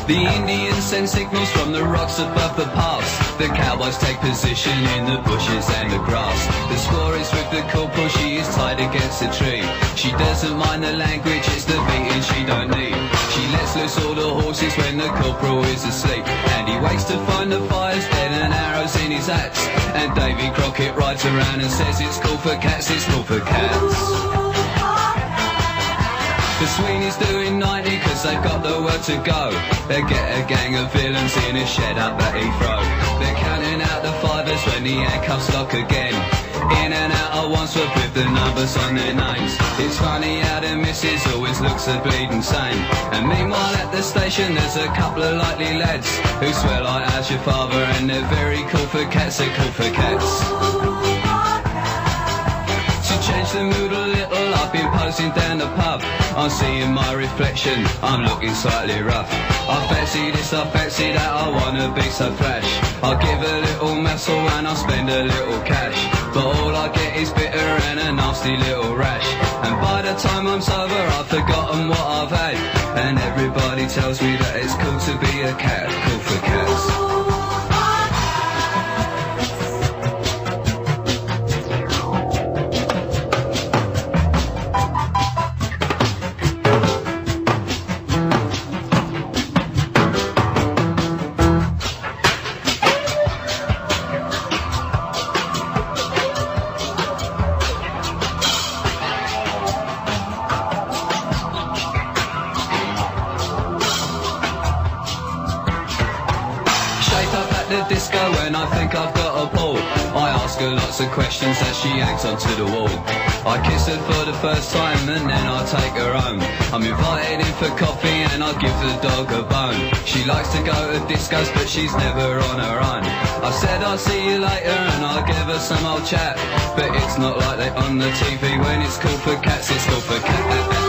The Indians send signals from the rocks above the pass. The cowboys take position in the bushes and the grass. The score is with the corporal, she is tied against a tree. She doesn't mind the language, it's the beating she don't need. She lets loose all the horses when the corporal is asleep. And he waits to find the fire's dead and arrows in his hats. And Davy Crockett rides around and says it's cool for cats, it's cool for cats. The Sweeney's doing 90 cause they've got the work to go. They get a gang of villains in a shed up at Heathrow. They're counting out the fivers when the handcuffs lock again. In and out of Wandsworth with the numbers on their names. It's funny how the missus always looks a bleeding same. And meanwhile at the station there's a couple of likely lads who swear like how's your father, and they're very cool for cats, they're cool for cats. Change the mood a little, I've been posing down the pub. I'm seeing my reflection, I'm looking slightly rough. I fancy this, I fancy that, I wanna be so flash. I'll give a little muscle and I'll spend a little cash. But all I get is bitter and a nasty little rash. And by the time I'm sober I've forgotten what I've had. And everybody tells me that it's cool to be a cat, cool for cats. Disco when I think I've got a ball. I ask her lots of questions as she hangs onto the wall. I kiss her for the first time and then I take her home. I'm invited in for coffee and I give the dog a bone. She likes to go to discos but she's never on her own. I said I'll see you later and I'll give her some old chat. But it's not like they on the TV when it's cool for cats, it's cool for cats.